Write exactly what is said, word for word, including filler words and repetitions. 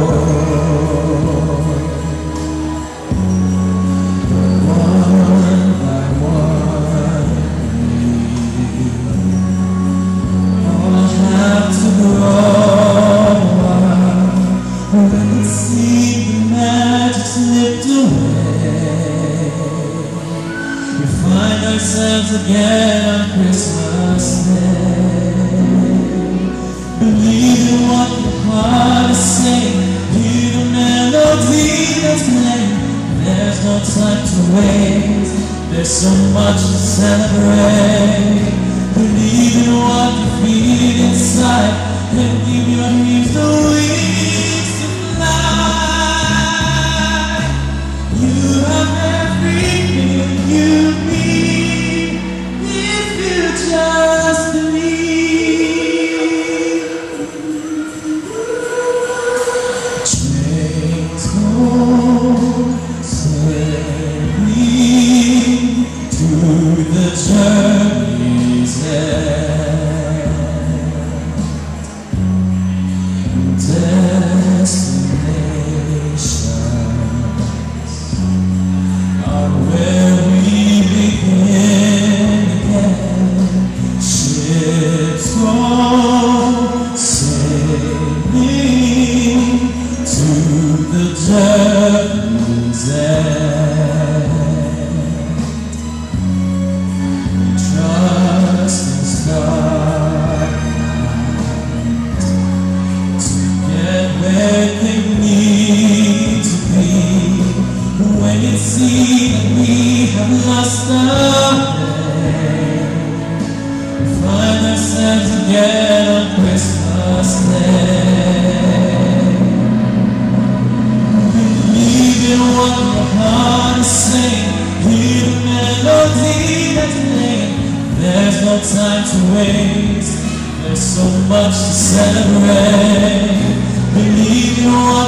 Again on Christmas Day, believe in what your heart is saying, hear the melody that's playing. There's no time to waste, there's so much to celebrate. Believe in what you feel inside, and give your dreams the wings to fly. You have everything you need. Just believe. Trains go slowly to the journey's end. Destinations are where we begin again. Ships go sailing to the journey's end. Trust in starlight to get where they need to be. When you see that we have lost our way, find ourselves again on Christmas Day. Believe in what your heart is saying, hear the melody that's playing. There's no time to waste, there's so much to celebrate. Believe in what